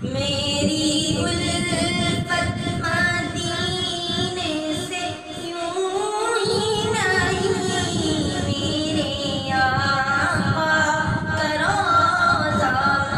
میری الفت مدینے سے یوں ہی نہیں، میرے آقا کا روضہ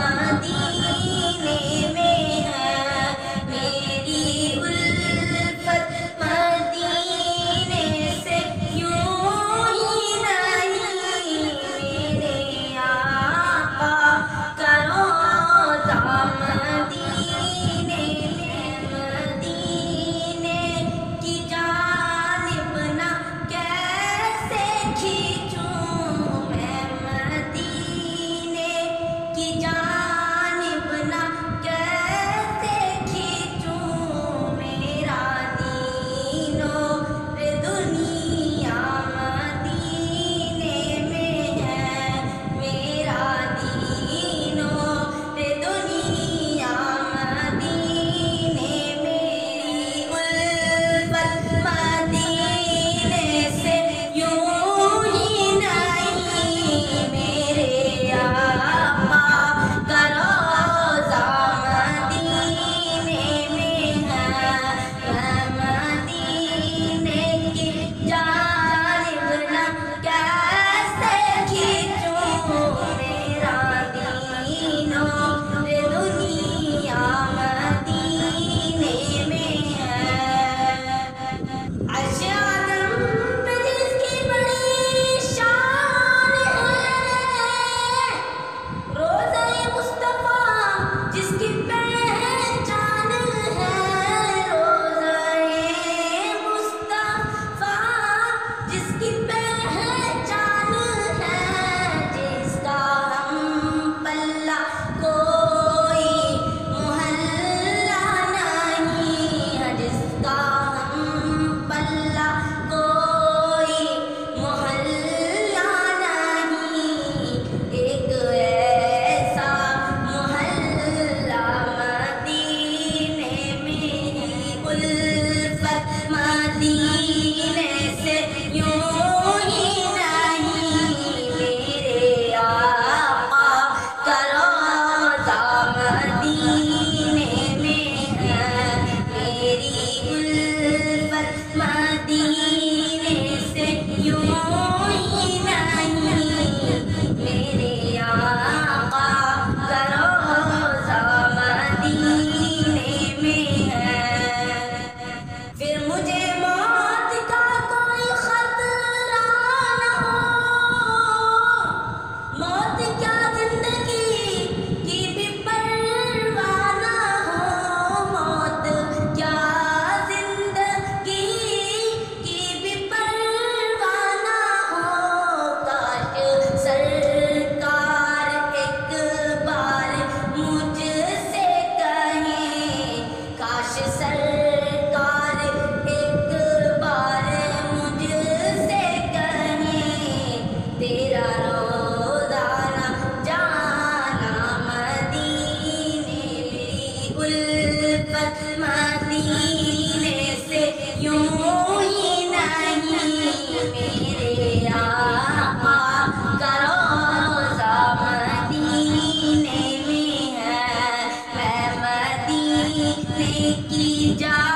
مدینے میں ہے، میری الفت مدینے سے یوں ہی نہیں، میرے آقا کا روضہ مدینے میں، مدینے کی جانب نہ کیسے کھینچوں میں، مدینے کی جانب نہ کیسے کھینچوں، میرا دینوں پہ دنیا مدینے میں ہے، میرا دینوں پہ دنیا مدینے، میری الفت مدینے سے یوں ہی نہیں، میرے آقا کا روضہ مدینے میں ہے، میں مدینے کی جانب نہ کیسے کھینچوں، میرا دینوں پہ دنیا مدینے میں ہے، عرش آدم پہ جس کی بڑی شان ہے، روضہ مصطفیٰ جس کی پہچان ہے، روضہ مصطفیٰ جس کی پہچان ہے، جس کا ہم پلہ کوئی محلہ نہیں ہے، جس کا ہم پلہ کوئی محلہ نہیں، ایک ایسا محلہ مدینے میں ہی، الفت مدینے سے یوں ہی نہیں، میرے آقا کا روضہ مدینے میں ہے، میری الفت مدینے سے یوں ہی نہیں، میرے آقا کا روضہ مدینے میں ہے، پھر مجھے موت کا کوئی خطرہ نہ ہو، موت کیا زندگی کی بھی پرواہ نہ ہو، موت کیا زندگی کی بھی پرواہ نہ ہو، کاش سرکار ایک بار مجھ سے کہیں، کاش سرکار ایک بار مجھ سے کہیں، تیرا روضہ نہ جانا مدینے، میری الفت مدینے سے یوں ہی نہیں، میرے آقا کا روضہ مدینے میں ہے، میں مدینے کی